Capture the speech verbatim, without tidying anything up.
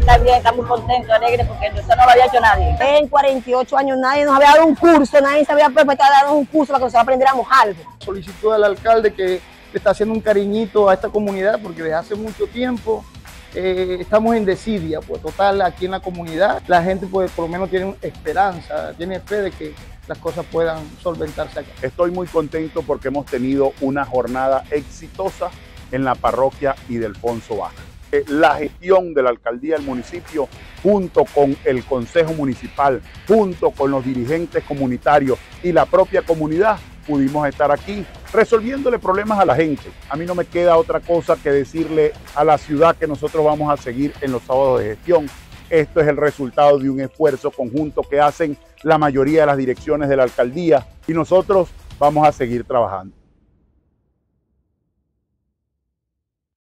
está bien, está muy contento, alegre, porque eso no lo había hecho nadie. En cuarenta y ocho años nadie nos había dado un curso, nadie se había permitido darnos un curso para que nosotros aprendiéramos algo. Solicitó al alcalde que le está haciendo un cariñito a esta comunidad porque desde hace mucho tiempo eh, estamos en desidia, pues total aquí en la comunidad la gente pues por lo menos tiene esperanza, tiene fe de que las cosas puedan solventarse acá. Estoy muy contento porque hemos tenido una jornada exitosa en la parroquia Ildefonso Baja. La gestión de la alcaldía del municipio, junto con el consejo municipal, junto con los dirigentes comunitarios y la propia comunidad, pudimos estar aquí resolviéndole problemas a la gente. A mí no me queda otra cosa que decirle a la ciudad que nosotros vamos a seguir en los sábados de gestión. Esto es el resultado de un esfuerzo conjunto que hacen la mayoría de las direcciones de la alcaldía y nosotros vamos a seguir trabajando.